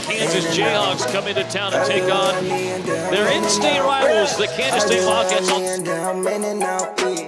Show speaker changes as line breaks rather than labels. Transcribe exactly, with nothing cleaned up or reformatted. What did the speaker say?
Kansas Jayhawks come into town to take on their in-state rivals, the Kansas State Wildcats.